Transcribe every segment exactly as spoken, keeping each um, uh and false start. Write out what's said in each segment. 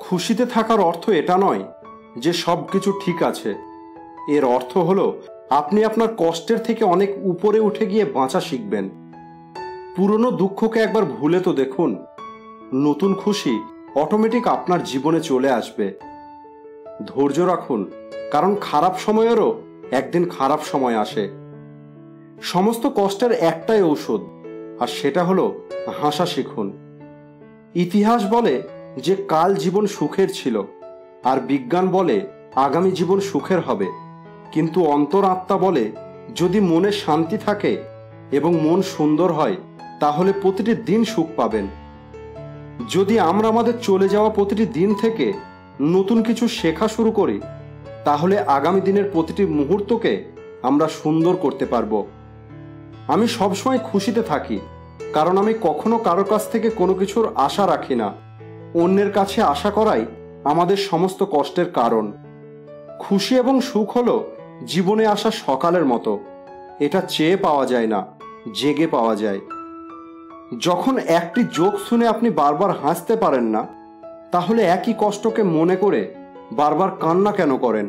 খুশিতে থাকার অর্থ এটা নয় যে সব কিছু ঠিক আছে। এর অর্থ হলো আপনি আপনার কষ্টের থেকে অনেক উপরে উঠে গিয়ে বাঁচা শিখবেন। পুরনো দুঃখকে একবার ভুলে তো দেখুন, নতুন খুশি অটোমেটিক আপনার জীবনে চলে আসবে। ধৈর্য রাখুন, কারণ খারাপ সময়েরও একদিন খারাপ সময় আসে। সমস্ত কষ্টের একটাই ঔষধ, আর সেটা হলো হাসা শিখুন। ইতিহাস বলে যে কাল জীবন সুখের ছিল, আর বিজ্ঞান বলে আগামী জীবন সুখের হবে। কিন্তু অন্তরাত্মা বলে যদি মনে শান্তি থাকে এবং মন সুন্দর হয়, তাহলে প্রতিটি দিন সুখ পাবেন। যদি আমরা আমাদের চলে যাওয়া প্রতিটি দিন থেকে নতুন কিছু শেখা শুরু করি, তাহলে আগামী দিনের প্রতিটি মুহূর্তকে আমরা সুন্দর করতে পারব। আমি সবসময় খুশিতে থাকি, কারণ আমি কখনো কারো কাছ থেকে কোনো কিছুর আশা রাখি না। অন্যের কাছে আশা করাই আমাদের সমস্ত কষ্টের কারণ। খুশি এবং সুখ হলো জীবনে আসা সকালের মতো, এটা চেয়ে পাওয়া যায় না, জেগে পাওয়া যায়। যখন একটি জোক শুনে আপনি বারবার হাসতে পারেন না, তাহলে একই কষ্টকে মনে করে বারবার কান্না কেন করেন?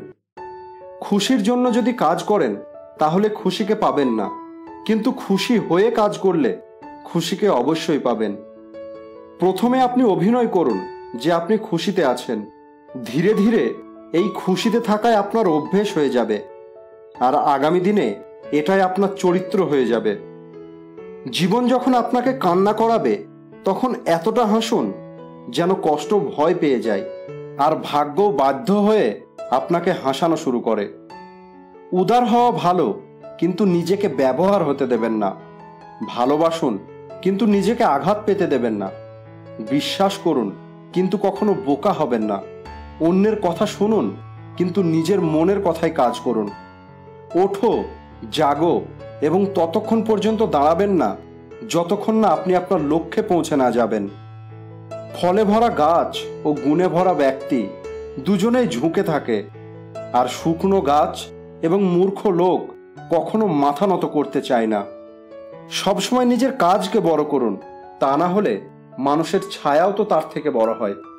খুশির জন্য যদি কাজ করেন, তাহলে খুশিকে পাবেন না, কিন্তু খুশি হয়ে কাজ করলে খুশিকে অবশ্যই পাবেন। প্রথমে আপনি অভিনয় করুন যে আপনি খুশিতে আছেন। ধীরে ধীরে এই খুশিতে থাকায় আপনার অভ্যেস হয়ে যাবে, আর আগামী দিনে এটাই আপনার চরিত্র হয়ে যাবে। জীবন যখন আপনাকে কান্না করাবে, তখন এতটা হাসুন যেন কষ্ট ভয় পেয়ে যায়, আর ভাগ্য বাধ্য হয়ে আপনাকে হাসানো শুরু করে। উদার হওয়া ভালো, কিন্তু নিজেকে ব্যবহার হতে দেবেন না। ভালোবাসুন, কিন্তু নিজেকে আঘাত পেতে দেবেন না। বিশ্বাস করুন, কিন্তু কখনো বোকা হবেন না। অন্যের কথা শুনুন, কিন্তু নিজের মনের কথায় কাজ করুন। ওঠো, জাগো, এবং ততক্ষণ পর্যন্ত দাঁড়াবেন না যতক্ষণ না আপনি আপনার লক্ষ্যে পৌঁছে না যাবেন। ফলে ভরা গাছ ও গুণে ভরা ব্যক্তি দুজনেই ঝুঁকে থাকে, আর শুকনো গাছ এবং মূর্খ লোক কখনো মাথা নত করতে চায় না। সবসময় নিজের কাজকে বড় করুন, তা না হলে মানুষের ছায়াও তো তার থেকে বড় হয়।